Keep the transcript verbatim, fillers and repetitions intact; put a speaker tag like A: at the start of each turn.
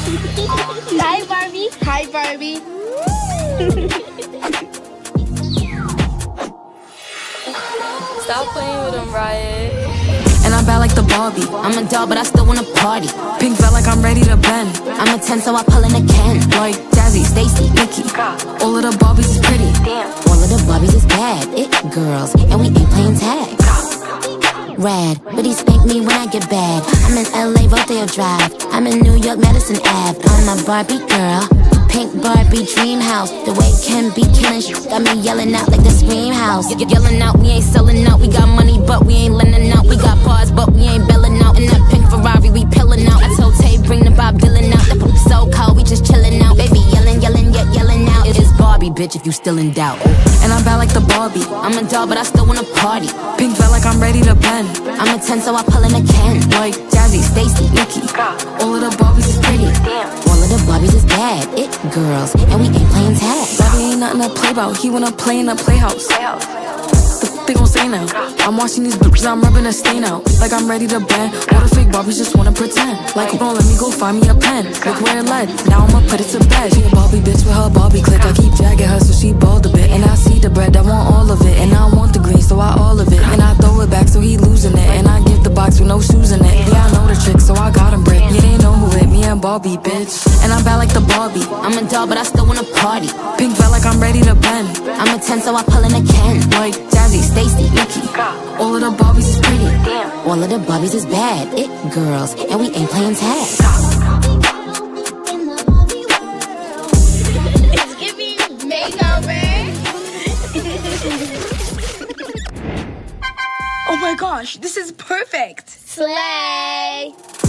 A: Hi, Barbie.
B: Hi, Barbie.
C: Stop playing with him, Riot.
D: And I'm bad like the Barbie. I'm a doll, but I still wanna party. Pink felt like I'm ready to bend. I'm a ten, so I pull in a Ken. Like Jazzy, Stacy, Nikki. All of the Barbies is pretty.
C: Damn.
D: All of the Barbies is bad. It girls, and we ain't playing tag. Rad, but he spank me when I get bad. I'm in L A, Rodeo Drive. I'm in New York, Madison Ave. I'm a Barbie girl. Pink Barbie dream house. The way Ken be killing shit got me yelling out like the Scream House. Y yelling out, we ain't selling out. We got money, but we ain't lending out. We got bars, but we ain't belling out. In that pink Ferrari, we pillin' out. I told Tay, bring the Bob Dylan out. The poop so cold, we just chillin' out. Baby yelling, yelling, yet yelling out. It's Barbie, bitch, if you still in doubt. And I'm bad like the Barbie. I'm a doll, but I still wanna party. Pink felt like I'm ready to bend. I'm a ten, so I pull in a Ken. Like Jazzy, Stacy, Nikki. All of the Barbies is pretty.
C: Damn.
D: All of the Barbies is bad. It girls, and we ain't playing tag.
E: Bobby ain't nothing to play about. He wanna play in a playhouse. The f they gon' say now? I'm watching these bitches, I'm rubbing a stain out. Like I'm ready to bend. All the fake Barbies just wanna pretend. Like, hold on, let me go find me a pen. Look where it led. Now I'ma put it to bed. She a Barbie bitch with her Barbie click. I keep dragging her so she bald a bit. And I see the bread, I want all of it. And I want the green, so I all of it. And I throw it back so he losing it. And I give the box with no shoes in it. Yeah, I know the trick, so I got him brick. Yeah, they know who hit me and Barbie, bitch. And I'm bad like the Barbie.
D: I'm a doll, but I still wanna party.
E: Pink felt like I'm ready to bend.
D: I'm a ten, so I pull in a Ken.
E: Like
D: Jazzy, Stacy, Nikki.
E: all of the Barbies is pretty.
C: Damn.
D: All of the Barbies is bad. It girls, and we ain't playing tag.
A: It's giving makeover.
B: Oh my gosh, this is perfect.
A: Slay.